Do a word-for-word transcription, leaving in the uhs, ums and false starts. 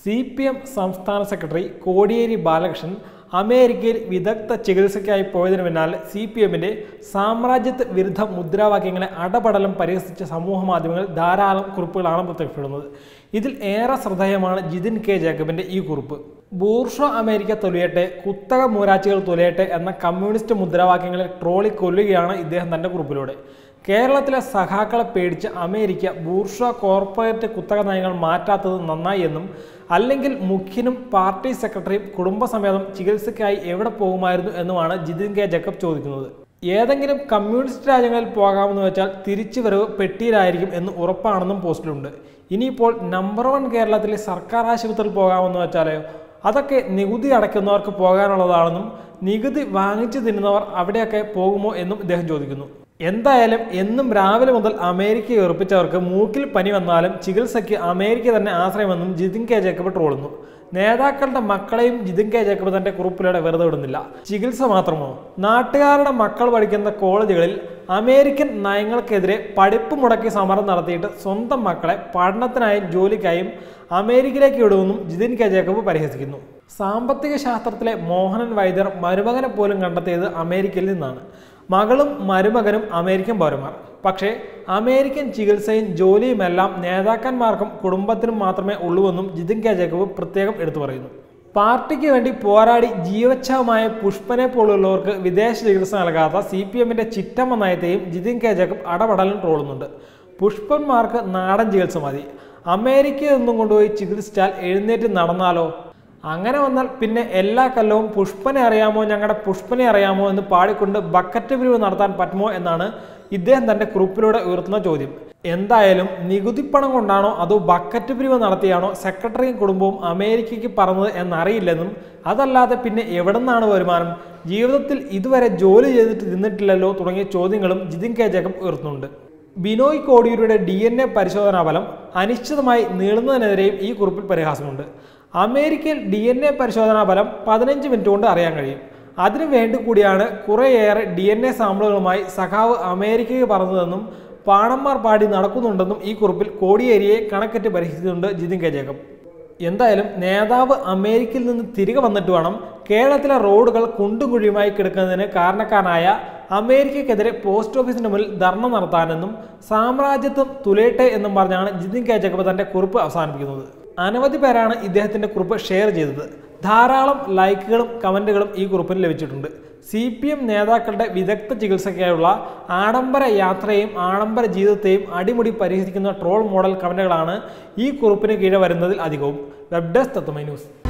C P M സംസ്ഥാന secretary Kodiyeri Balakrishnan അമേരിക്കയിൽ വിദഗ്ധ ചികിത്സയ്ക്കായി പോയതിനു പിന്നാലെ സി പി എമ്മിൻ്റെ സാമ്രാജ്യത്വ വിരുദ്ധ മുദ്രാവാക്യങ്ങളെ അടപടലം പരിഹസിച്ച സമൂഹ മാധ്യമങ്ങളിൽ ധാരാളം കുറിപ്പുകളാണ് പ്രത്യക്ഷപ്പെടുന്നത്. ഇതിൽ ഏറെ ശ്രദ്ധേയമാണ് ജിതിൻ കെ ജേക്കബിൻ്റെ ഈ കുറിപ്പ്. ബൂർഷ്വ അമേരിക്ക തൊലിയട്ടെ, കുത്തക മൂരാച്ചികൾ തൊലിയട്ടെ എന്ന കമ്മ്യൂണിസ്റ്റ് മുദ്രാവാക്യങ്ങളെ ട്രോളി കൊല്ലുകയാണ് ഇദ്ദേഹം തൻ്റെ കുറിപ്പിലൂടെ. കേരളത്തിലെ സഖാക്കളെ പേടിച്ച് അമേരിക്ക ബൂർഷ്വ കോർപ്പറേറ്റ് കുത്തക നയങ്ങൾ മാറ്റാത്തത് നന്നായി എന്നും, അല്ലെങ്കിൽ മുഖ്യനും പാർട്ടി സെക്രട്ടറിയും കുടുംബസമേതം ചികിത്സയ്ക്കായി എവിടെ പോകുമായിരുന്നു എന്നുമാണ് ജിതിൻ കെ ജേക്കബ് ചോദിക്കുന്നത്. ഏതെങ്കിലും കമ്മ്യൂണിസ്റ്റ് രാജ്യങ്ങളിൽ പോകാമെന്ന് വെച്ചാൽ തിരിച്ചുവരവ് പെട്ടിയിലായിരിക്കും എന്ന് ഉറപ്പാണെന്നും പോസ്റ്റിലുണ്ട്. ഇനിയിപ്പോൾ നമ്പർ വൺ കേരളത്തിലെ സർക്കാർ ആശുപത്രിയിൽ പോകാമെന്ന് വെച്ചാലോ? അതൊക്കെ നികുതി അടയ്ക്കുന്നവർക്ക് പോകാനുള്ളതാണെന്നും നികുതി വാങ്ങിച്ചു തിന്നുന്നവർ അവിടെയൊക്കെ പോകുമോ എന്നും ഇദ്ദേഹം ചോദിക്കുന്നു. എന്തായാലും എന്നും രാവിലെ മുതൽ അമേരിക്ക ഉറപ്പിച്ചവർക്ക് മൂക്കിൽ പനി വന്നാലും ചികിത്സയ്ക്ക് അമേരിക്ക തന്നെ ആശ്രയമെന്നും ജിതിൻ കെ ജേക്കബ് ട്രോളുന്നു. നേതാക്കളുടെ മക്കളെയും ജിതിൻ കെ ജേക്കബ് തന്റെ കുറിപ്പിലൂടെ വെറുതെ വിടുന്നില്ല. ചികിത്സ മാത്രമോ? നാട്ടുകാരുടെ മക്കൾ പഠിക്കുന്ന കോളേജുകളിൽ അമേരിക്കൻ നയങ്ങൾക്കെതിരെ പഠിപ്പ് മുടക്കി സമരം നടത്തിയിട്ട് സ്വന്തം മക്കളെ പഠനത്തിനായും ജോലിക്കായും അമേരിക്കയിലേക്ക് വിടുമെന്നും ജിതിൻ കെ ജേക്കബ് പരിഹസിക്കുന്നു. സാമ്പത്തിക ശാസ്ത്രത്തിലെ മോഹനൻ വൈദ്യർ മരുമകനെ പോലും കണ്ടെത്തിയത് അമേരിക്കയിൽ നിന്നാണ്. മകളും മരുമകനും അമേരിക്കൻ പൗരന്മാർ. പക്ഷേ അമേരിക്കൻ ചികിത്സയും ജോലിയുമെല്ലാം നേതാക്കന്മാർക്കും കുടുംബത്തിനും മാത്രമേ ഉള്ളൂവെന്നും ജിതിൻ കെ ജേക്കബ് പ്രത്യേകം എടുത്തു പറയുന്നു. പാർട്ടിക്ക് വേണ്ടി പോരാടി ജീവച്ഛവമായ പുഷ്പനെ പോലുള്ളവർക്ക് വിദേശ ചികിത്സ നൽകാത്ത സി പി എമ്മിൻ്റെ ചിറ്റമ്മ നയത്തെയും ജിതിൻ കെ ജേക്കബ് അടപടലും ട്രോളുന്നുണ്ട്. പുഷ്പന്മാർക്ക് നാടൻ ചികിത്സ മതി, അമേരിക്കയിൽ നിന്നും കൊണ്ടുപോയി ചികിത്സിച്ചാൽ എഴുന്നേറ്റ് നടന്നാലോ? അങ്ങനെ വന്നാൽ പിന്നെ എല്ലാ കൊല്ലവും പുഷ്പനെ അറിയാമോ, ഞങ്ങളുടെ പുഷ്പനെ അറിയാമോ എന്ന് പാടിക്കൊണ്ട് ബക്കറ്റ് പിരിവ് നടത്താൻ പറ്റുമോ എന്നാണ് ഇദ്ദേഹം തൻ്റെ കുറിപ്പിലൂടെ ഉയർത്തുന്ന ചോദ്യം. എന്തായാലും നികുതിപ്പണം കൊണ്ടാണോ അതോ ബക്കറ്റ് പിരിവ് നടത്തിയാണോ സെക്രട്ടറിയും കുടുംബവും അമേരിക്കയ്ക്ക് പറഞ്ഞത് എന്നറിയില്ലെന്നും, അതല്ലാതെ പിന്നെ എവിടെ നിന്നാണ് വരുമാനം, ജീവിതത്തിൽ ഇതുവരെ ജോലി ചെയ്തിട്ട് നിന്നിട്ടില്ലല്ലോ തുടങ്ങിയ ചോദ്യങ്ങളും ജിതിൻ കെ ജേക്കബ് ഉയർത്തുന്നുണ്ട്. ബിനോയ് കോടിയേരിയുടെ ഡി എൻ എ പരിശോധനാ ഫലം അനിശ്ചിതമായി നീളുന്നതിനെതിരെയും ഈ കുറിപ്പിൽ പരിഹാസമുണ്ട്. അമേരിക്കയിൽ ഡി എൻ എ പരിശോധനാ ഫലം പതിനഞ്ച് മിനിറ്റ് കൊണ്ട് അറിയാൻ കഴിയും. അതിനു വേണ്ടി കൂടിയാണ് കുറേയേറെ ഡി എൻ എ സാമ്പിളുകളുമായി സഖാവ് അമേരിക്കയ്ക്ക് പറഞ്ഞതെന്നും പാണന്മാർ പാടി നടക്കുന്നുണ്ടെന്നും ഈ കുറിപ്പിൽ കോടിയേരിയെ കണക്കെറ്റ് പരിഹസിക്കുന്നുണ്ട് ജിതിൻ കെ ജേക്കബ്. എന്തായാലും നേതാവ് അമേരിക്കയിൽ നിന്ന് തിരികെ വന്നിട്ട് വേണം കേരളത്തിലെ റോഡുകൾ കുണ്ടും കുഴിയുമായി കിടക്കുന്നതിന് കാരണക്കാരനായ അമേരിക്കയ്ക്കെതിരെ പോസ്റ്റ് ഓഫീസിന് മുന്നിൽ ധർണ നടത്താനെന്നും സാമ്രാജ്യത്വം തുലയട്ടെ എന്നും പറഞ്ഞാണ് ജിതിൻ കെ ജേക്കബ് തൻ്റെ കുറിപ്പ് അവസാനിപ്പിക്കുന്നത്. അനവധി പേരാണ് ഇദ്ദേഹത്തിൻ്റെ കുറിപ്പ് ഷെയർ ചെയ്തത്. ധാരാളം ലൈക്കുകളും കമൻറ്റുകളും ഈ കുറിപ്പിന് ലഭിച്ചിട്ടുണ്ട്. സി പി എം നേതാക്കളുടെ വിദഗ്ധ ചികിത്സയ്ക്കായുള്ള ആഡംബര യാത്രയെയും ആഡംബര ജീവിതത്തെയും അടിമുടി പരിഹസിക്കുന്ന ട്രോൾ മോഡൽ കമൻറ്റുകളാണ് ഈ കുറിപ്പിന് കീഴെ വരുന്നതിൽ അധികവും. Web desk Tatwamayi news.